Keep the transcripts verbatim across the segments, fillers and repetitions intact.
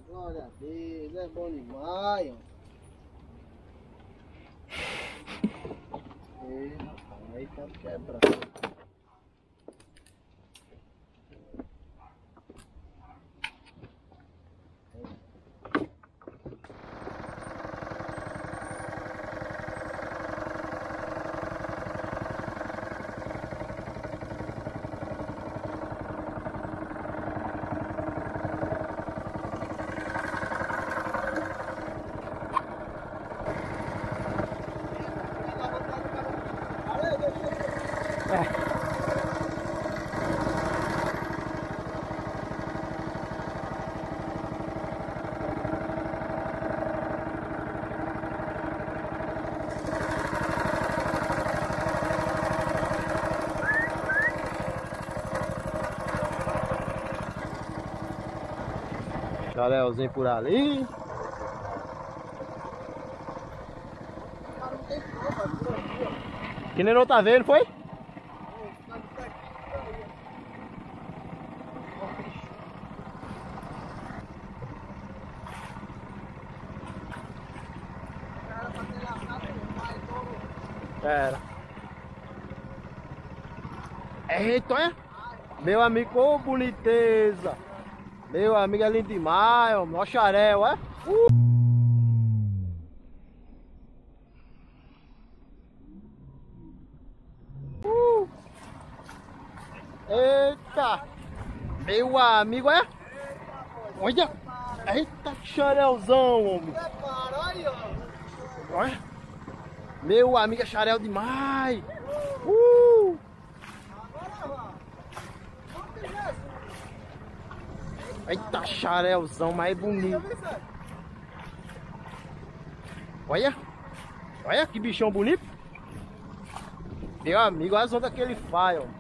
Glória a Deus, é bom demais, ó. Ei, rapaz, aí tá quebrado. Charéuzinho por ali. Que nem outra vez, não foi? Era. Eita, é? Meu amigo, ô boniteza. Meu amigo é lindo demais, ó. Ó xarel, é? Uh! Uh! Eita! Meu amigo, é? Olha! Eita, que xarelzão, homem! Olha! Meu amigo é xarel demais! Uh! Eita, xarelzão mais bonito! Olha! Olha que bichão bonito! Meu amigo, olha as ondas que ele faz, ó!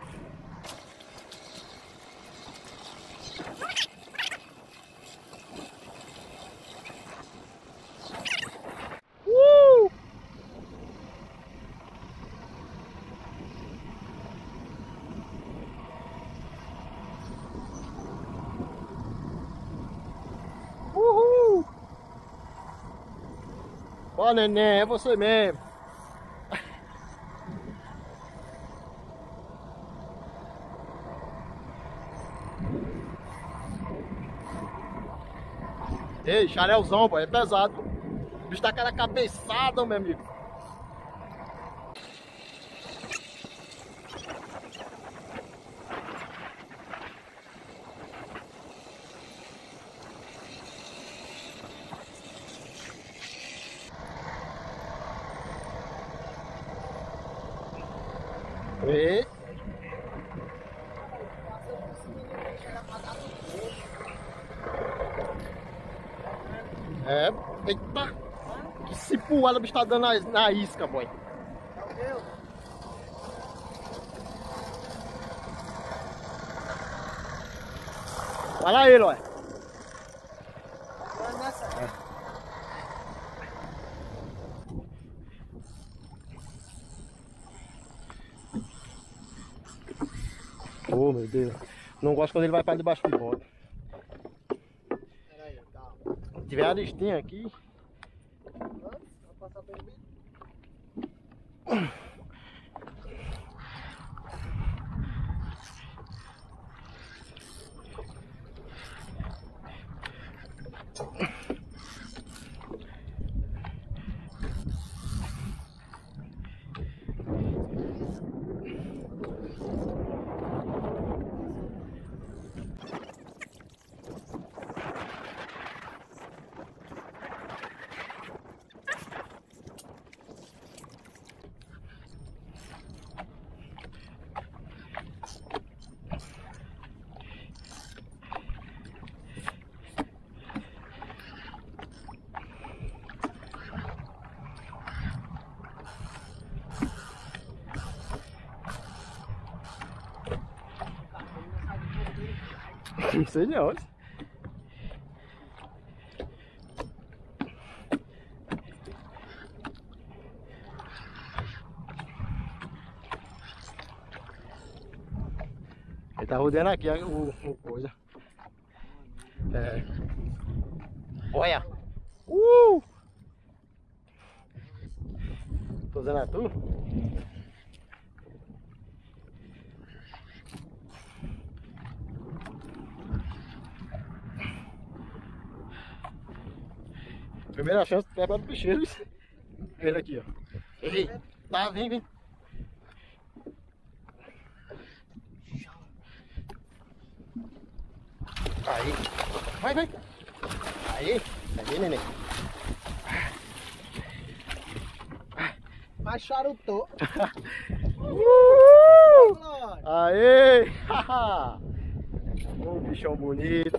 Uh! Uhul! Ó, neném, é você mesmo. Ei, xarelzão, pô, é pesado. O bicho tá aquela cabeçada, meu amigo. E... É, eita! Que cipuada o bicho tá dando na, na isca, boy. Olha lá ele, olha. Oh, meu Deus. Não gosto quando ele vai para debaixo do bote. Se tiver a listinha aqui. Não sei de onde. Ele tá rodeando aqui o, o coisa. É. Olha! Uh! Tô usando a tu? Primeira chance de pegar do bicheiro. Ele aqui, ó. Ei, tá, vem, vem. Aí. Vai, vai. Aí. Aí, neném. Mas charutou. uh! Aê! Um bichão bonito.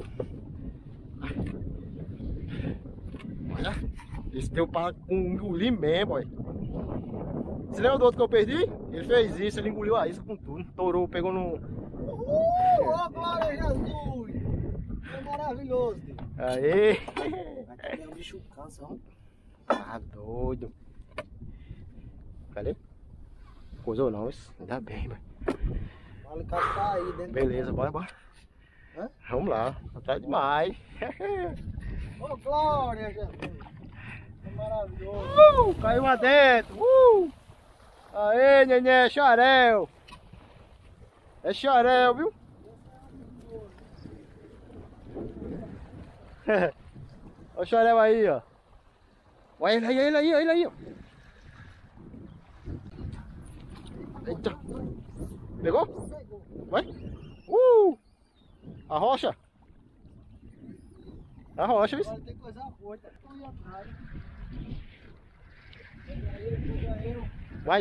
Olha, esse deu para engolir mesmo, olha. Você lembra do outro que eu perdi? Ele fez isso, ele engoliu a isca com tudo. Torou, pegou no... Uhul! Ó, glória a Jesus! É maravilhoso, Deus. Aê! Aqui é um bicho cansa, ó. Tá doido. Cadê? Coisou não, isso. Ainda bem, velho. Olha o cara tá aí dentro. Beleza, bora, bora. Hã? Vamos lá, tá demais. Ô, glória, Jesus! É maravilhoso. Uh, caiu uma dentro. Uh! Aê, neném, xarel. É xarel, viu? Olha o xarel aí, ó. Olha ele aí, ele aí, ele aí, ó. Eita. Pegou? Vai. Uh! A rocha. A rocha, isso. Agora tem coisa boa, tá tudo aí atrás. Pega ele, pega ele. Vai.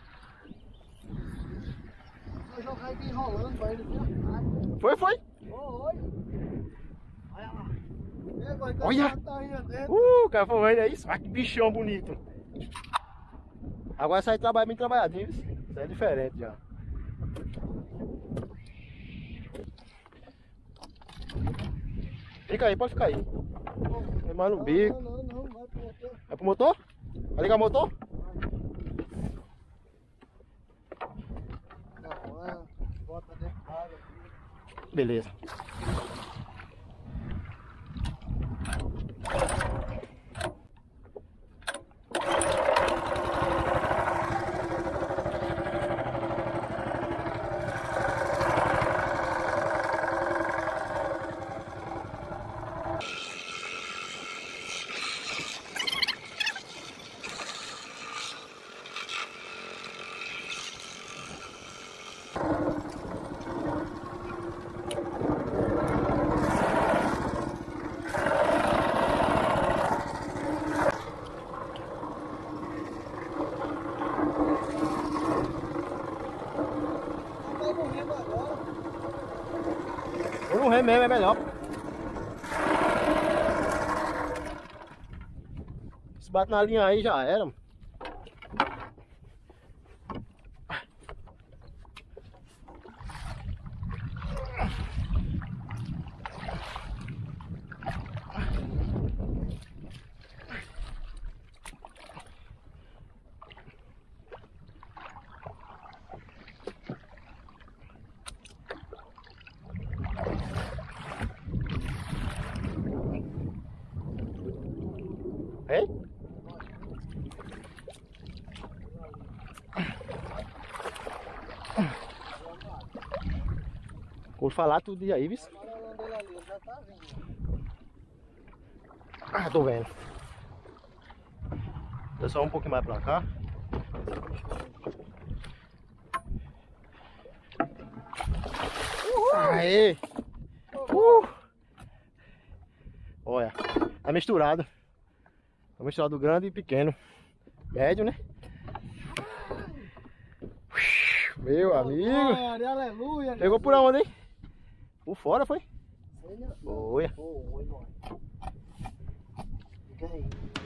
Vou jogar ele enrolando pra ele vir atrás. Foi, foi. Ô, oi. Olha lá. Ei, vai ter Olha. uma tainha dentro. Uh, cara, foi é isso. Olha que bichão bonito. Agora sai trabalhar bem trabalhadinho. Isso é diferente já. Fica aí, pode ficar aí. Tem mais no bico. Não, não, não, vai pro motor. Vai pro motor? Vai ligar o motor? Não, é. Bota dentro da água. Beleza. Vai morrendo agora. Vou no ré mesmo, é melhor. Se bate na linha aí já era. Hein? Vou falar tudo aí, viu? Já tá vindo. Ah, tô vendo. Dá só um pouquinho mais pra cá. Aê! Uh! Olha, tá misturado. Tá misturado grande e pequeno. Médio, né? Meu amigo. Glória, aleluia. Pegou por onde, hein? Por fora, foi? Olha. Foi. Oi, oi. Fica aí.